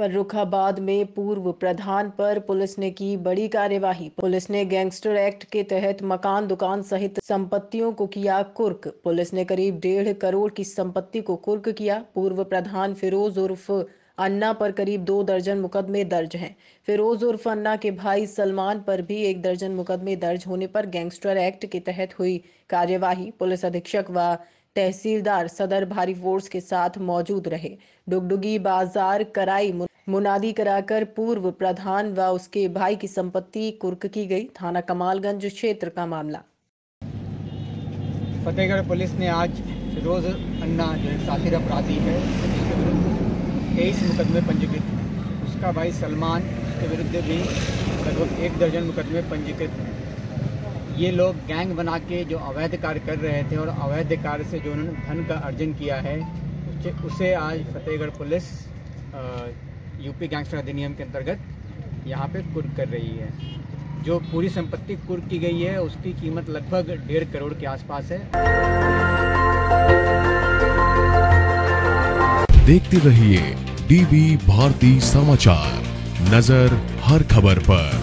फर्रुखाबाद में पूर्व प्रधान पर पुलिस ने की बड़ी कार्यवाही। पुलिस ने गैंगस्टर एक्ट के तहत मकान, दुकान सहित संपत्तियों को किया कुर्क। पुलिस ने करीब 1.5 करोड़ की संपत्ति को कुर्क किया। पूर्व प्रधान फिरोज उर्फ अन्ना पर करीब 2 दर्जन मुकदमे दर्ज हैं। फिरोज उर्फ अन्ना के भाई सलमान पर भी 1 दर्जन मुकदमे दर्ज होने पर गैंगस्टर एक्ट के तहत हुई कार्यवाही। पुलिस अधीक्षक व तहसीलदार सदर भारी फोर्स के साथ मौजूद रहे। डुगडुगी बाजार कराई मुनादी कराकर पूर्व प्रधान व उसके भाई की संपत्ति कुर्क की गई। थाना कमालगंज क्षेत्र का मामला। फतेहगढ़ पुलिस ने आज फिरोज अन्ना जो एक साथी अपराधी है उसके विरुद्ध 23 मुकदमे पंजीकृत हैं। उसका भाई सलमान, उसके विरुद्ध भी लगभग 1 दर्जन मुकदमे पंजीकृत हैं। ये लोग गैंग बना के जो अवैध कार्य कर रहे थे और अवैध कार्य से जो उन्होंने धन का अर्जन किया है उसे आज फतेहगढ़ पुलिस यूपी गैंगस्टर अधिनियम के अंतर्गत यहाँ पे कुर्क कर रही है। जो पूरी संपत्ति कुर्क की गई है उसकी कीमत लगभग 1.5 करोड़ के आसपास है। देखते रहिए डीवी भारती समाचार, नजर हर खबर पर।